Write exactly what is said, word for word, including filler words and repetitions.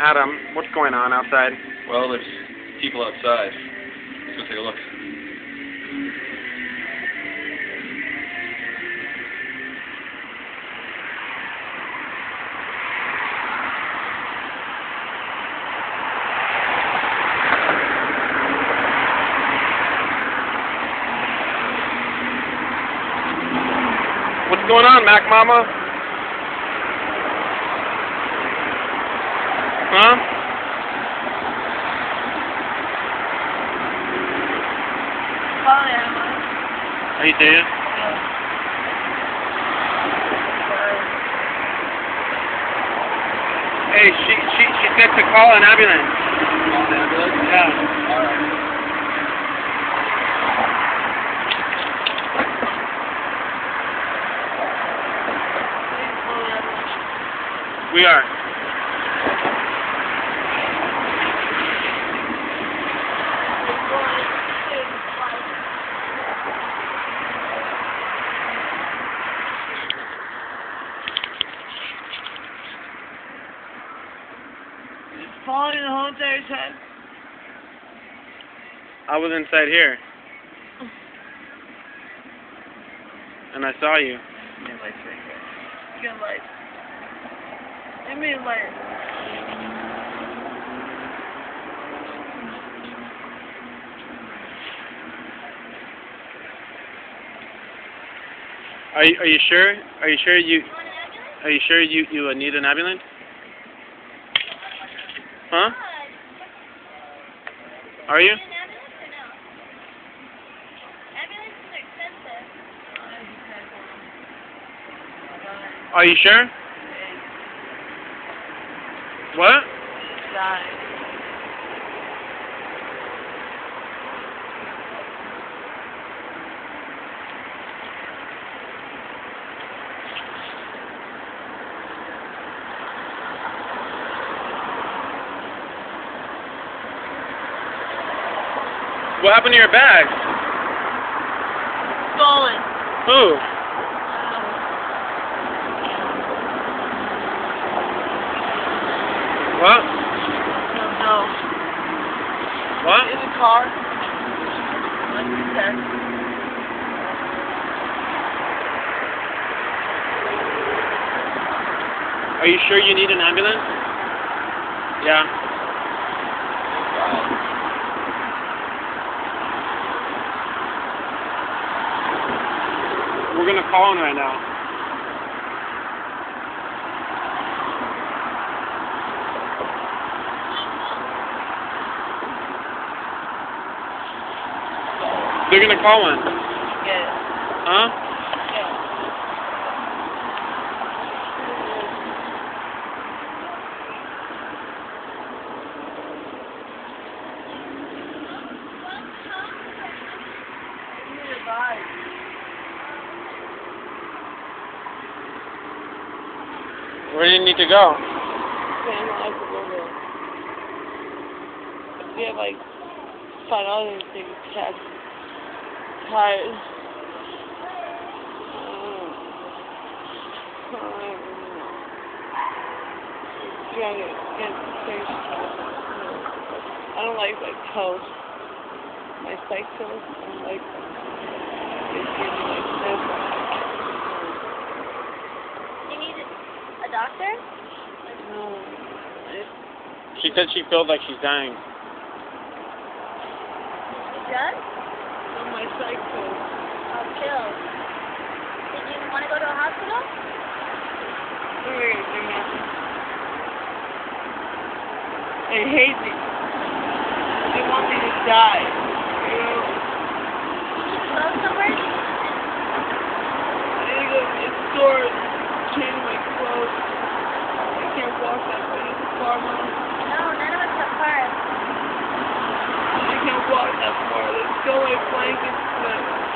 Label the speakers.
Speaker 1: Adam, what's going on outside?
Speaker 2: Well, there's people outside. Let's go take a look.
Speaker 1: What's going on, Mac Mama? Huh?
Speaker 3: Call Emma.
Speaker 1: Are you serious?
Speaker 3: Yeah.
Speaker 1: Hey, she she she said to call an ambulance.
Speaker 2: Call the ambulance?
Speaker 1: Yeah.
Speaker 2: Alright.
Speaker 1: We are.
Speaker 3: Falling in the whole entire time.
Speaker 1: I was inside here. And I saw you.
Speaker 3: Get my finger. Get a light. Give me a light.
Speaker 1: Are you, are you sure? Are you sure you Are you sure you you uh, need an ambulance? Huh? Are you? Are you sure? What?
Speaker 3: Die.
Speaker 1: What happened to your bag?
Speaker 3: Stolen.
Speaker 1: Who? What?
Speaker 3: No, no.
Speaker 1: What?
Speaker 3: In the car. Like you said.
Speaker 1: Are you sure you need an ambulance? Yeah. We're gonna call him right now. They're gonna call one.
Speaker 3: Get it.
Speaker 1: Huh?
Speaker 3: Get it. Give me the body.
Speaker 1: Where do you need to go?
Speaker 3: Okay, I'm not like a little. We have like five other things to have. Tired. Yeah, get I don't like like toast. My psych toast. I don't like them. They give me like this.
Speaker 4: You need a doctor?
Speaker 3: No. It's
Speaker 1: She said she feels like she's dying.
Speaker 4: You good?
Speaker 3: on my psych toast.
Speaker 4: Oh, chill. Did you want to go to a hospital?
Speaker 3: They're gonna give me nothing. They hate me. They want me to die. You know?
Speaker 4: Did you go somewhere?
Speaker 3: I need to go to the store and change my clothes. I can't walk that way. It's far, Mom.
Speaker 4: No, none of us have cars.
Speaker 3: I can't walk that far. Let's go like blankets, but